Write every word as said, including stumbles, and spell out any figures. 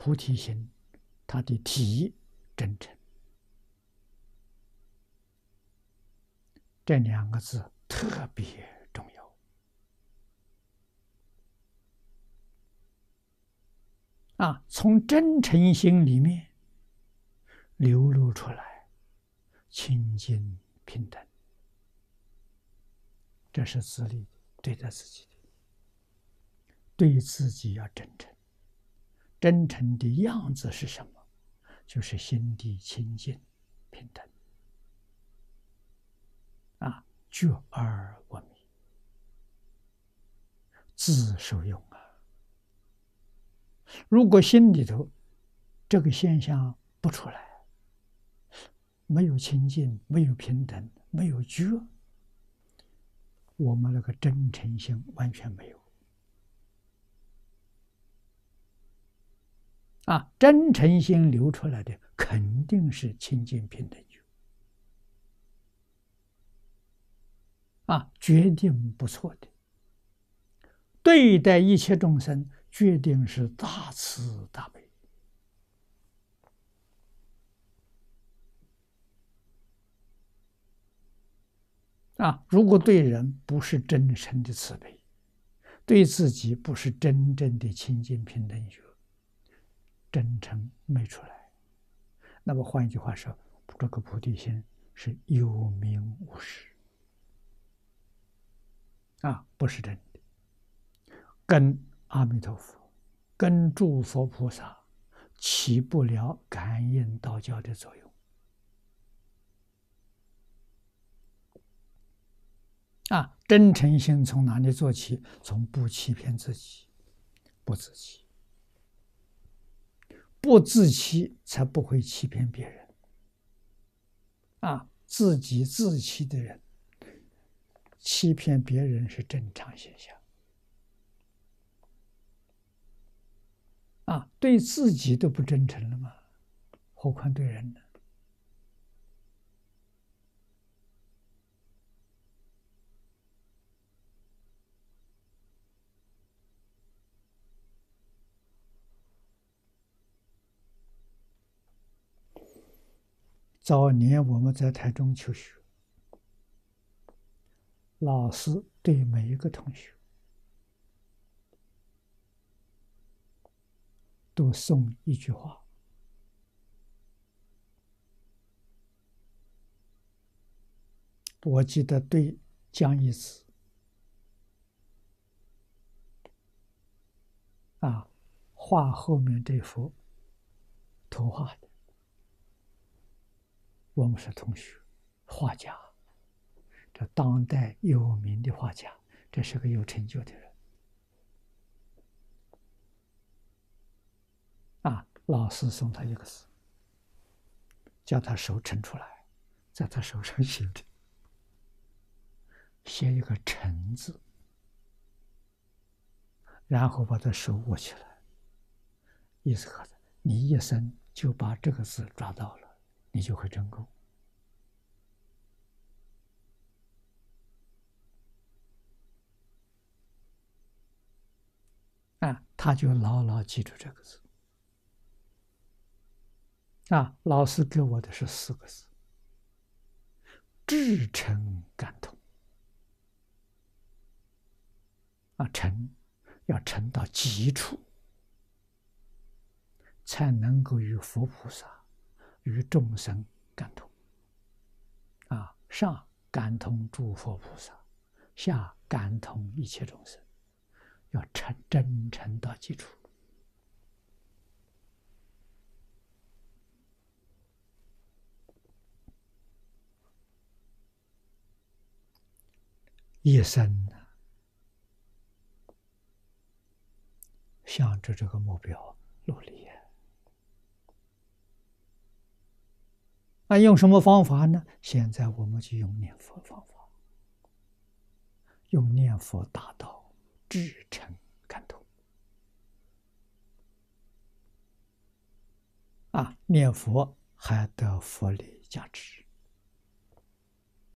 菩提心，它的体真诚，这两个字特别重要啊！从真诚心里面流露出来清净平等，这是自利对待自己的，对自己要真诚。真诚的样子是什么？就是心地清净平等啊，觉而闻名，自受用啊。如果心里头这个现象不出来，没有清净，没有平等，没有觉，我们那个真诚心完全没有啊！真诚心流出来的肯定是清净平等觉啊，决定不错的。对待一切众生，决定是大慈大悲啊！如果对人不是真诚的慈悲，对自己不是真正的清净平等觉，真诚没出来，那么换一句话说，这个菩提心是有名无实啊，不是真的，跟阿弥陀佛、跟诸佛菩萨起不了感应道交的作用啊！真诚心从哪里做起？从不欺骗自己，不自欺，不自欺才不会欺骗别人啊！自己自欺的人，欺骗别人是正常现象啊！对自己都不真诚了吗？何况对人呢？早年我们在台中求学，老师对每一个同学都送一句话，我记得对江一子啊，画后面这幅图画的，我们是同学，画家，这当代有名的画家，这是个有成就的人啊。老师送他一个字，叫他手伸出来，在他手上写的，写一个诚字，然后把他手握起来，意思何？你一生就把这个字抓到了，你就会成功啊！他就牢牢记住这个字啊！老师给我的是四个字：至诚感通啊！诚要诚到极处，才能够与佛菩萨、与众生感通啊！上感通诸佛菩萨，下感通一切众生，要诚真诚到极处。一生向着这个目标努力啊！用什么方法呢？现在我们就用念佛方法，用念佛达到至诚感通啊！念佛还得佛力加持